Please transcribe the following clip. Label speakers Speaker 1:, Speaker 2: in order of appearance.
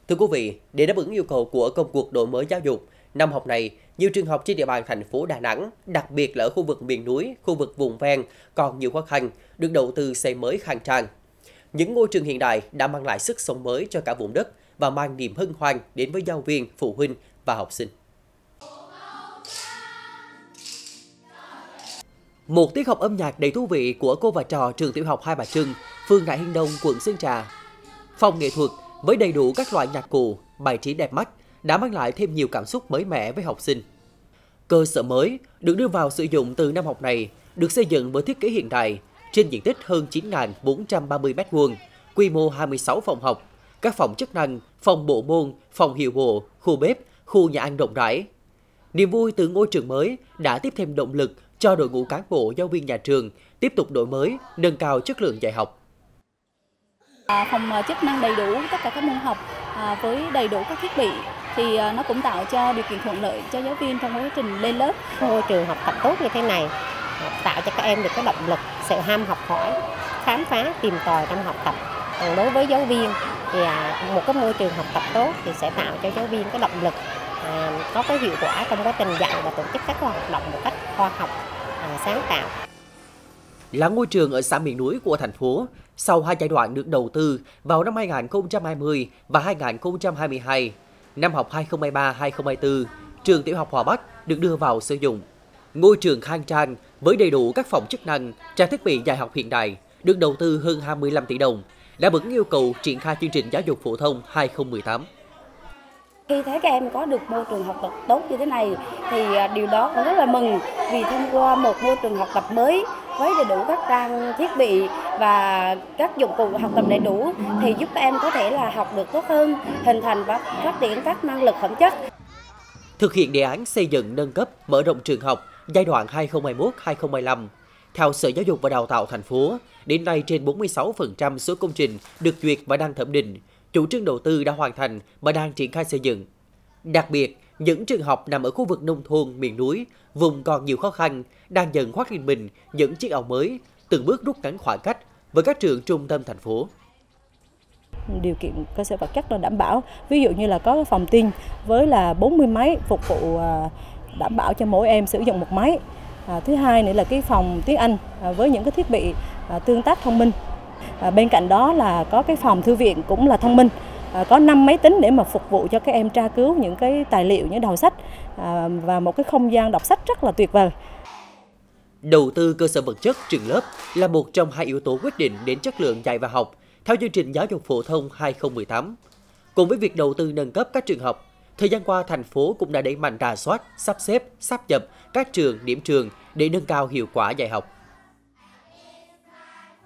Speaker 1: Thưa quý vị, để đáp ứng yêu cầu của công cuộc đổi mới giáo dục, năm học này, nhiều trường học trên địa bàn thành phố Đà Nẵng, đặc biệt là ở khu vực miền núi, khu vực vùng ven, còn nhiều khó khăn, được đầu tư xây mới khang trang. Những ngôi trường hiện đại đã mang lại sức sống mới cho cả vùng đất và mang niềm hân hoan đến với giáo viên, phụ huynh và học sinh. Một tiết học âm nhạc đầy thú vị của cô và trò trường tiểu học Hai Bà Trưng, phường Nại Hiên Đông, quận Sơn Trà. Phòng nghệ thuật với đầy đủ các loại nhạc cụ, bài trí đẹp mắt đã mang lại thêm nhiều cảm xúc mới mẻ với học sinh. Cơ sở mới được đưa vào sử dụng từ năm học này được xây dựng với thiết kế hiện đại trên diện tích hơn 9.430 m², quy mô 26 phòng học, các phòng chức năng, phòng bộ môn, phòng hiệu bộ, khu bếp, khu nhà ăn rộng rãi. Niềm vui từ ngôi trường mới đã tiếp thêm động lực cho đội ngũ cán bộ giáo viên nhà trường tiếp tục đổi mới, nâng cao chất lượng dạy học.
Speaker 2: Phòng chức năng đầy đủ tất cả các môn học với đầy đủ các thiết bị thì nó cũng tạo cho điều kiện thuận lợi cho giáo viên trong quá trình lên lớp.
Speaker 3: Môi trường học tập tốt như thế này tạo cho các em được cái động lực, sự ham học hỏi, khám phá, tìm tòi trong học tập. Còn đối với giáo viên thì một cái môi trường học tập tốt thì sẽ tạo cho giáo viên cái động lực, có cái hiệu quả trong quá trình dạy và tổ chức các hoạt động một cách khoa học, sáng tạo.
Speaker 1: Là ngôi trường ở xã miền núi của thành phố, sau 2 giai đoạn được đầu tư vào năm 2020 và 2022, năm học 2023-2024, trường tiểu học Hòa Bắc được đưa vào sử dụng. Ngôi trường khang trang với đầy đủ các phòng chức năng, trang thiết bị dạy học hiện đại, được đầu tư hơn 25 tỷ đồng, đáp ứng yêu cầu triển khai chương trình giáo dục phổ thông 2018.
Speaker 2: Khi thấy các em có được môi trường học tập tốt như thế này thì điều đó cũng rất là mừng, vì thông qua một môi trường học tập mới với đầy đủ các trang thiết bị và các dụng cụ học tập đầy đủ thì giúp các em có thể là học được tốt hơn, hình thành và phát triển các năng lực phẩm chất.
Speaker 1: Thực hiện đề án xây dựng nâng cấp mở rộng trường học giai đoạn 2021-2025, theo Sở Giáo dục và Đào tạo thành phố, đến nay trên 46% số công trình được duyệt và đang thẩm định, chủ trương đầu tư đã hoàn thành và đang triển khai xây dựng. Đặc biệt, những trường học nằm ở khu vực nông thôn, miền núi, vùng còn nhiều khó khăn, đang dần khoác lên mình những chiếc áo mới, từng bước rút ngắn khoảng cách với các trường trung tâm thành phố.
Speaker 2: Điều kiện cơ sở vật chất là đảm bảo, ví dụ như là có phòng tin với là 40 máy phục vụ đảm bảo cho mỗi em sử dụng một máy. Thứ hai nữa là cái phòng tiếng Anh với những cái thiết bị tương tác thông minh. Bên cạnh đó là có cái phòng thư viện cũng là thông minh, có 5 máy tính để mà phục vụ cho các em tra cứu những cái tài liệu, những đầu sách và một cái không gian đọc sách rất là tuyệt vời.
Speaker 1: Đầu tư cơ sở vật chất trường lớp là một trong 2 yếu tố quyết định đến chất lượng dạy và học theo chương trình giáo dục phổ thông 2018. Cùng với việc đầu tư nâng cấp các trường học, thời gian qua thành phố cũng đã đẩy mạnh rà soát, sắp xếp, sáp nhập các trường, điểm trường để nâng cao hiệu quả dạy học.